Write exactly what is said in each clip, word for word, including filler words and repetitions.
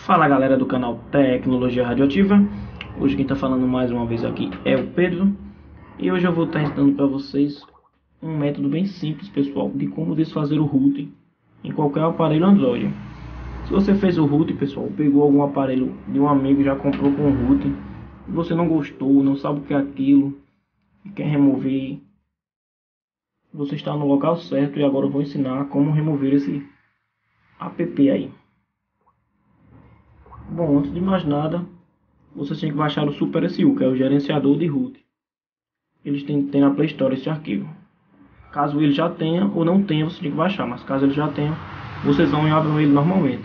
Fala galera do canal Tecnologia Radioativa. Hoje quem está falando mais uma vez aqui é o Pedro. E hoje eu vou estar ensinando para vocês um método bem simples, pessoal, de como desfazer o root em qualquer aparelho Android. Se você fez o root, pessoal, pegou algum aparelho de um amigo, já comprou com o root, e você não gostou, não sabe o que é aquilo, e quer remover, você está no local certo. E agora eu vou ensinar como remover esse app aí. Bom, antes de mais nada, você tem que baixar o Super S U, que é o gerenciador de root. Eles têm, têm na Play Store esse arquivo. Caso ele já tenha ou não tenha, você tem que baixar, mas caso ele já tenha, vocês vão e abrem ele normalmente.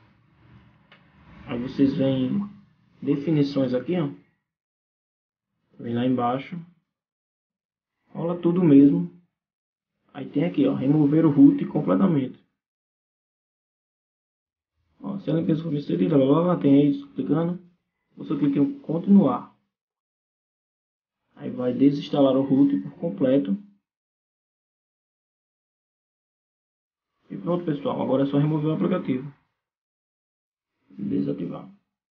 Aí vocês vêm definições aqui, ó. Vem lá embaixo. Rola tudo mesmo. Aí tem aqui, ó, remover o root completamente. Ó, se a limpeza for inserida, blá, blá, blá, tem aí clicando. Você clica em continuar. Aí vai desinstalar o root por completo. E pronto, pessoal. Agora é só remover o aplicativo. Desativar.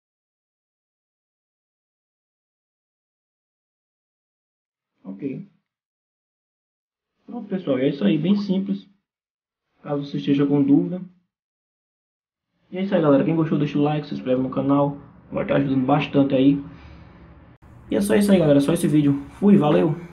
Ok. Pronto, pessoal. É isso aí. Bem simples. Caso você esteja com dúvida. E é isso aí, galera. Quem gostou, deixa o like, se inscreve no canal. Vai estar ajudando bastante aí. E é só isso aí, galera. Só esse vídeo. Fui, valeu!